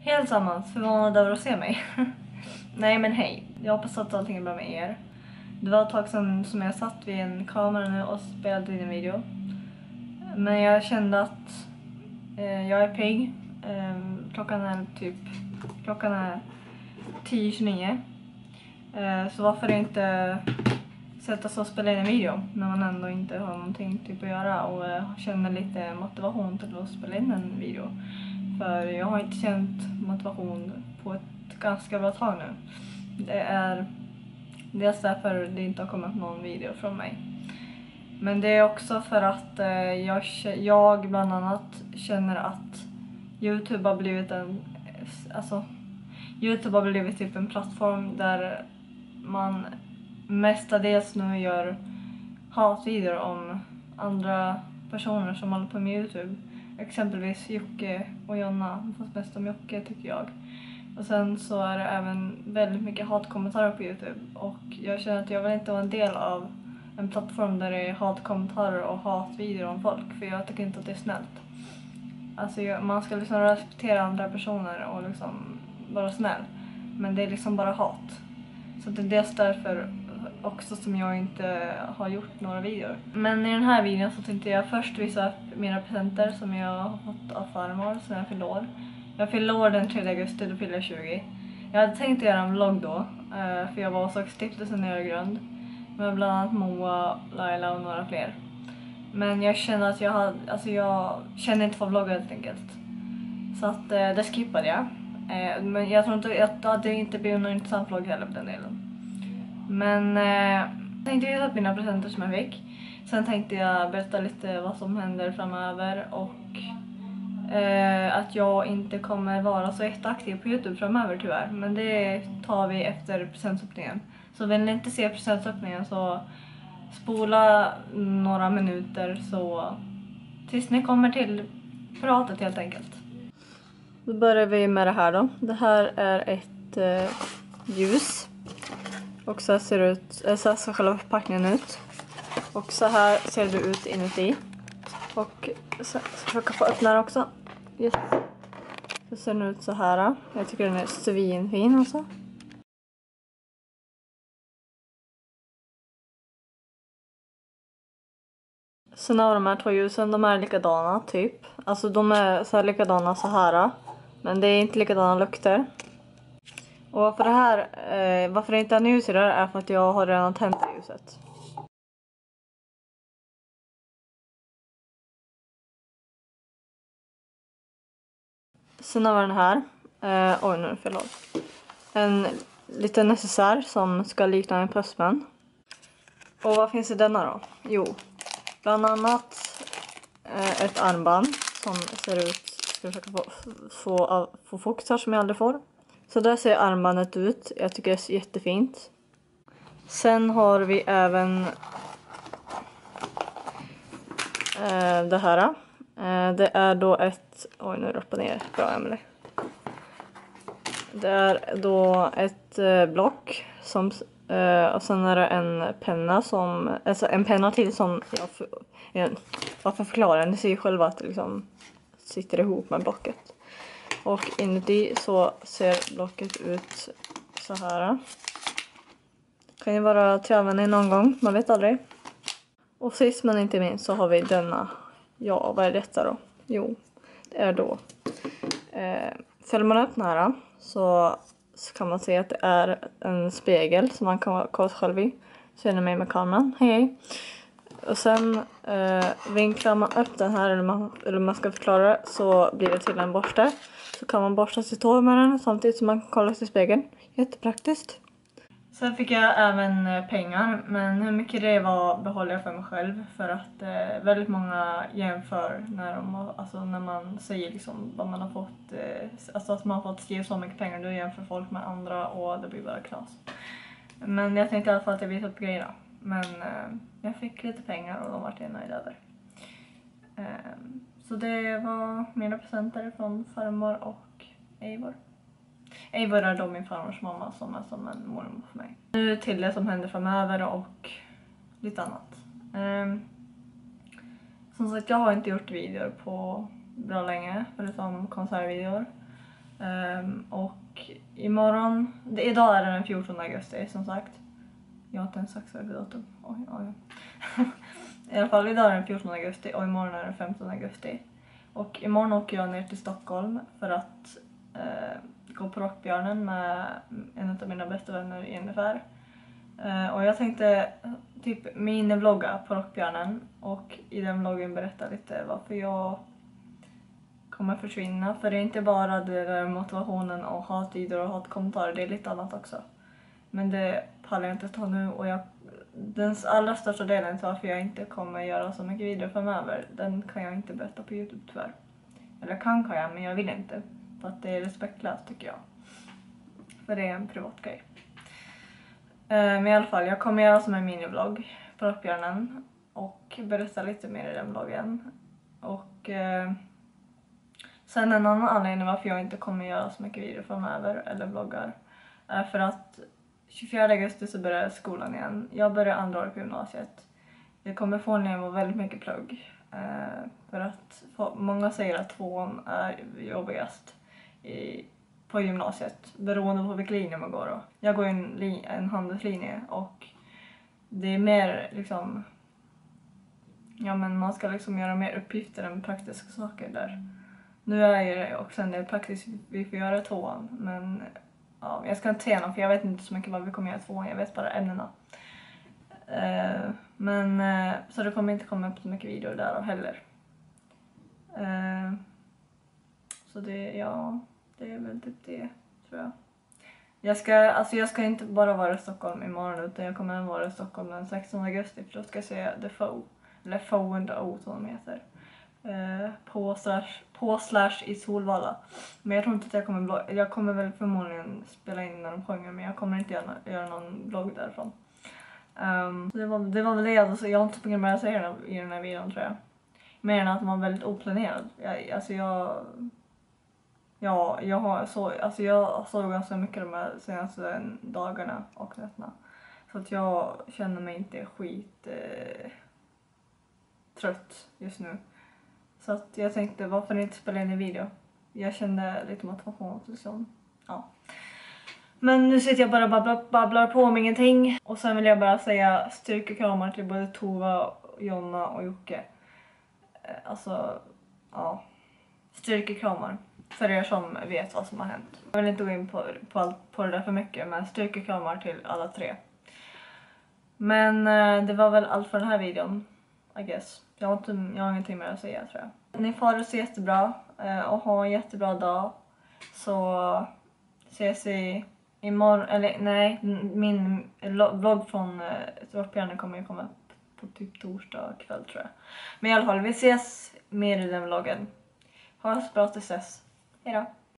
Helt sammans, förvånad över att se mig. Nej men hej, jag hoppas att allting är bra med er. Det var ett tag sedan som jag satt vid en kamera nu och spelade in en video. Men jag kände att jag är pigg. Klockan är 10:29. Så varför inte sätta sig och spela in en video när man ändå inte har någonting typ att göra och känner lite motivation till att spela in en video. För jag har inte känt motivation på ett ganska bra tag nu. Det är dels därför det inte har kommit någon video från mig. Men det är också för att jag bland annat känner att YouTube har blivit YouTube har blivit typ en plattform där man mestadels nu gör hatvideor om andra personer som håller på med YouTube. Exempelvis Jocke och Jonna, fast mest om Jocke tycker jag. Och sen så är det även väldigt mycket hatkommentarer på YouTube. Och jag känner att jag vill inte vara en del av en plattform där det är hatkommentarer och hatvideor om folk. För jag tycker inte att det är snällt. Alltså man ska liksom respektera andra personer och liksom vara snäll. Men det är liksom bara hat. Så det är dels därför också som jag inte har gjort några videor. Men i den här videon så tänkte jag först visa upp mina presenter som jag har fått av farmor som jag fyllde år. Jag fyllde år den 3 augusti, då fyllde jag 20. Jag hade tänkt göra en vlogg då, för jag var och såg stiftelsen i Öregrund. Med bland annat Moa, Laila och några fler. Men jag kände att jag kände inte för att vlogga helt enkelt. Så att det skippade jag. Men jag tror inte att det inte blir någon intressant vlogg heller på den delen. Men jag tänkte visa upp mina presenter som jag fick. Sen tänkte jag berätta lite vad som händer framöver och att jag inte kommer vara så jätteaktiv på YouTube framöver tyvärr. Men det tar vi efter presentöppningen. Så vill ni inte se presentöppningen så spola några minuter så tills ni kommer till pratet helt enkelt. Då börjar vi med det här då. Det här är ett ljus. Och så här ser själva förpackningen ut. Och så här ser det ut inuti. Och så försöka få öppna den också. Yes. Så ser den ut så här. Jag tycker den är svinfin alltså. Sen har de här två ljusen, de är likadana typ. Alltså de är så här likadana så här. Men det är inte likadana lukter. Och varför det inte är en ljus i det är för att jag har redan tänt ljuset. Sen har vi den här. Oj, nu är det fel håll. En liten necessär som ska likna en pöstman. Och vad finns i denna då? Jo, bland annat ett armband som ser ut. Ska försöka få fokus här som jag aldrig får. Så där ser armbandet ut. Jag tycker det är jättefint. Sen har vi även det här. Det är då ett... Oj, nu rappar ner. Bra, Emily. Det är då ett block som... och sen är det en penna som... Alltså en penna till som... Varför förklara? Ni ser ju själva att det liksom sitter ihop med blocket. Och inuti så ser blocket ut så här. Kan ju vara till användning någon gång, man vet aldrig. Och sist men inte minst så har vi denna. Ja, vad är detta då? Jo, det är då. Fäller man upp den här så kan man se att det är en spegel som man kan kolla sig själv i. Ser ni mig med kameran? Hej hej. Och sen vinklar man upp den här eller man ska förklara det så blir det till en borste. Så kan man borsta sitt hår med den samtidigt som man kan kolla sig i spegeln. Jättepraktiskt. Sen fick jag även pengar, men hur mycket det var behåller jag för mig själv. För att väldigt många jämför när man säger liksom vad man har fått. Alltså att man har fått skriva så mycket pengar, då jämför folk med andra och det blir bara knas. Men jag tänkte i alla fall att jag visade upp grejerna. Men jag fick lite pengar och de var jag nöjd över. Så det var mina presenter från farmor och Eivor. Eivor är då min farmors mamma som är som en mormor för mig. Nu till det som händer framöver och lite annat. Som sagt, jag har inte gjort videor på bra länge, förutom konsertvideor. Och imorgon, idag är det den 14 augusti som sagt. Jag har inte ens sagt så för datum. Oj. I alla fall idag är den 14 augusti och imorgon är den 15 augusti. Och imorgon åker jag ner till Stockholm för att gå på Rockbjörnen med en av mina bästa vänner i ungefär. Och jag tänkte typ minivlogga på Rockbjörnen och i den vloggen berätta lite varför jag kommer försvinna. För det är inte bara det där motivationen och hatvideo och hatkommentarer, det är lite annat också. Men det pallar jag inte ta nu och den allra största delen till varför jag inte kommer göra så mycket videor framöver, den kan jag inte berätta på YouTube tyvärr. Eller kan jag, men jag vill inte. För att det är respektlöst tycker jag. För det är en privat grej. Men i alla fall, jag kommer göra som en minivlogg på Rockbjörnen. Och berätta lite mer i den vloggen. Och sen en annan anledning varför jag inte kommer göra så mycket videor framöver eller vloggar. Är för att 24 augusti så börjar skolan igen. Jag börjar andra året på gymnasiet. Jag kommer förmodligen vara väldigt mycket plugg. För att många säger att 2:an är jobbigast på gymnasiet. Beroende på vilken linje man går då. Jag går en handelslinje och det är mer liksom... Ja men man ska liksom göra mer uppgifter än praktiska saker där. Nu är det också en del praktiskt vi får göra i 2:an. Men ja, jag ska inte säga något för jag vet inte så mycket vad vi kommer göra i 2:an. Jag vet bara ämnena. Så det kommer inte komma upp så mycket videor där heller. Så det är väl typ det tror jag. Jag ska inte bara vara i Stockholm imorgon utan jag kommer vara i Stockholm den 16 augusti för då ska jag se The Foe. Eller Foe and the O som de heter. På/ i Solvalla. Men jag tror inte att jag kommer väl förmodligen spela in när de sjunger men jag kommer inte göra någon vlogg därifrån. Det var väl det jag har inte så mycket mer att säga i den här videon tror jag. Mer än att den var väldigt oplanerad. Jag såg ganska mycket de här senaste dagarna och nätterna. Så att jag känner mig inte trött just nu. Så att jag tänkte varför inte spela in en video. Jag kände lite motivation liksom. Ja. Men nu sitter jag bara babblar på om ingenting. Och sen vill jag bara säga styrkekramar till både Tova, Jonna och Jocke. Alltså, ja. Styrkekramar. För er som vet vad som har hänt. Jag vill inte gå in på det där för mycket. Men styrkekramar till alla tre. Men det var väl allt för den här videon. I guess. Jag har ingenting mer att säga tror jag. Ni får det så jättebra. Och ha en jättebra dag. Så ses vi imorgon. Eller nej. Min vlogg från Rockbjörnen kommer ju komma på typ torsdag kväll tror jag. Men i alla fall vi ses mer i den vloggen. Ha det så bra tills dess. Hejdå.